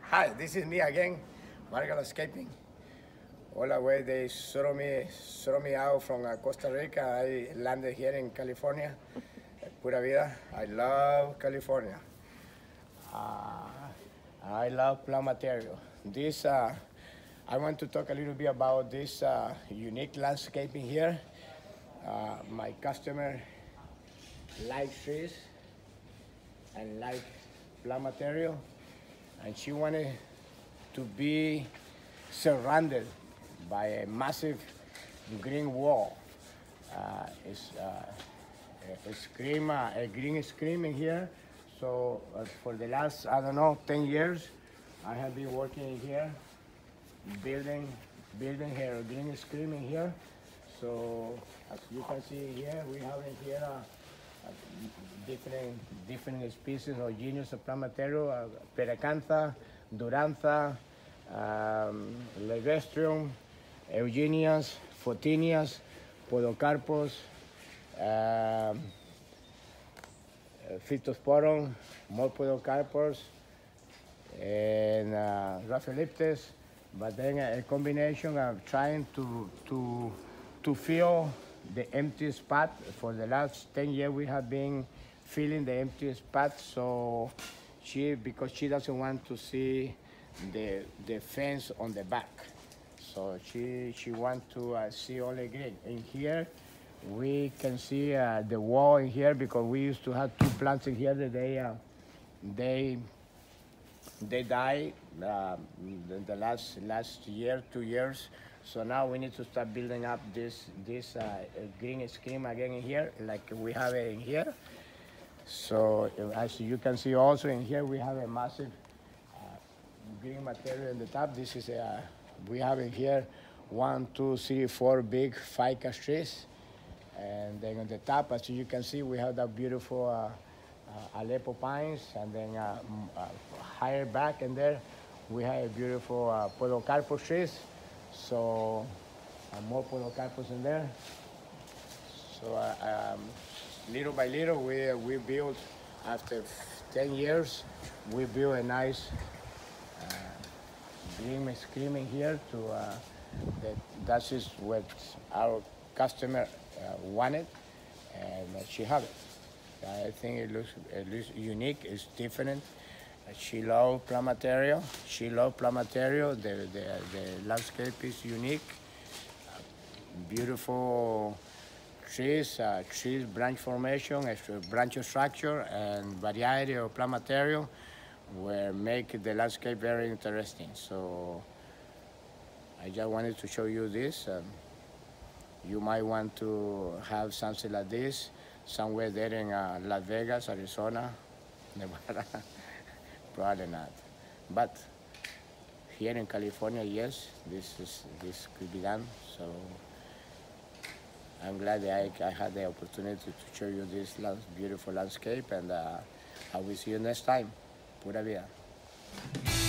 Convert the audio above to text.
Hi, this is me again, Vargas Escaping. All the way they throw me out from Costa Rica. I landed here in California. Pura vida. I love California. Uh, I love plant material. I want to talk a little bit about this unique landscaping here. My customer likes trees and like plant material, and she wanted to be surrounded by a massive green wall. It's a green screen in here. So for the last, I don't know, 10 years, I have been working here, building here a green screen in here. So as you can see here, we have in here different species or genus of plant material, pyracantha, duranta, ligustrum, eugenias, photinias, podocarpus, pittosporum, more podocarpus, and RazorTOOTH. But then a combination of trying to fill the empty spot. For the last 10 years, we have been filling the empty spot. So because she doesn't want to see the fence on the back. So she wants to see only green. In here, we can see the wall in here because we used to have two plants in here that they died the last year, 2 years. So now we need to start building up this green scheme again in here, like we have it in here. So as you can see also in here, we have a massive green material in the top. This is we have in here 1, 2, 3, 4 big ficus trees. And then on the top, as you can see, we have that beautiful Aleppo pines, and then higher back in there, we have a beautiful podocarpus trees. So more podocarpus in there. So little by little, we built, after 10 years, we built a nice green screen here to that is what our customer wanted, and she have it. I think it looks unique. It's different. She loves plant material. The landscape is unique. Beautiful trees, branch formation, branch structure, and variety of plant material will make the landscape very interesting. So I just wanted to show you this. You might want to have something like this somewhere there in Las Vegas, Arizona, Nevada. Probably not. But here in California, yes, this could be done. So I'm glad that I had the opportunity to show you this beautiful landscape, and I will see you next time. Pura vida.